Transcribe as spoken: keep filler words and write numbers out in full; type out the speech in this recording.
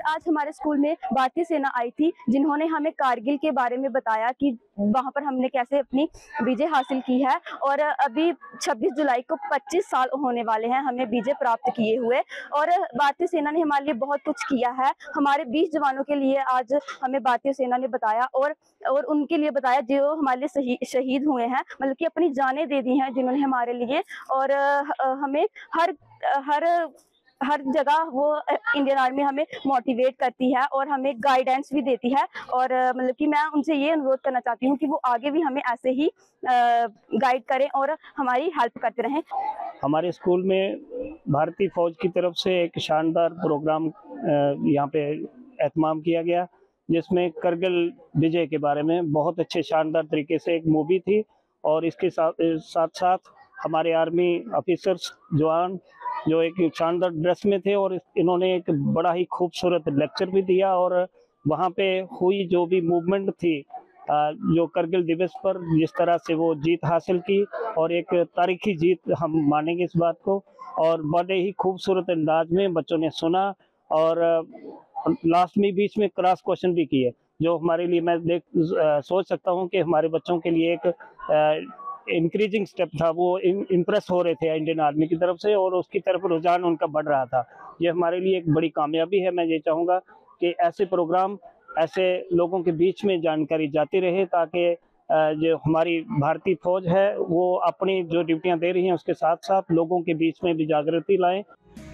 आज हमारे स्कूल में भारतीय सेना आई थी, जिन्होंने हमें कारगिल के बारे में बताया कि वहां पर हमने कैसे अपनी विजय हासिल की है। और अभी छब्बीस जुलाई को पच्चीस साल होने वाले हैं हमें विजय प्राप्त किए हुए। और भारतीय सेना ने हमारे लिए बहुत कुछ किया है। हमारे बीस जवानों के लिए आज हमें भारतीय सेना ने बताया और और उनके लिए बताया जो हमारे लिए शही, शहीद हुए हैं, मतलब कि अपनी जानें दे दी हैं जिन्होंने हमारे लिए। और हमें हर हर हर जगह वो इंडियन आर्मी हमें मोटिवेट करती है और हमें गाइडेंस भी देती है। और मतलब कि मैं उनसे ये अनुरोध करना चाहती हूँ कि वो आगे भी हमें ऐसे ही गाइड करें और हमारी हेल्प करते रहें। हमारे स्कूल में भारतीय फौज की तरफ से एक शानदार प्रोग्राम यहाँ पे एहतमाम किया गया, जिसमें करगिल विजय के बारे में बहुत अच्छे शानदार तरीके से एक मूवी थी। और इसके साथ साथ साथ हमारे आर्मी ऑफिसर्स जवान जो एक शानदार ड्रेस में थे और इन्होंने एक बड़ा ही खूबसूरत लेक्चर भी दिया। और वहाँ पे हुई जो भी मूवमेंट थी, जो करगिल दिवस पर जिस तरह से वो जीत हासिल की, और एक तारीखी जीत हम मानेंगे इस बात को। और बड़े ही खूबसूरत अंदाज में बच्चों ने सुना और लास्ट में बीच में क्रॉस क्वेश्चन भी किए, जो हमारे लिए मैं देख सोच सकता हूँ कि हमारे बच्चों के लिए एक इंक्रीजिंग स्टेप था। वो इम्प्रेस हो रहे थे इंडियन आर्मी की तरफ से और उसकी तरफ रुझान उनका बढ़ रहा था। ये हमारे लिए एक बड़ी कामयाबी है। मैं ये चाहूँगा कि ऐसे प्रोग्राम ऐसे लोगों के बीच में जानकारी जाती रहे, ताकि जो हमारी भारतीय फौज है वो अपनी जो ड्यूटियां दे रही हैं उसके साथ साथ लोगों के बीच में भी जागृति लाएं।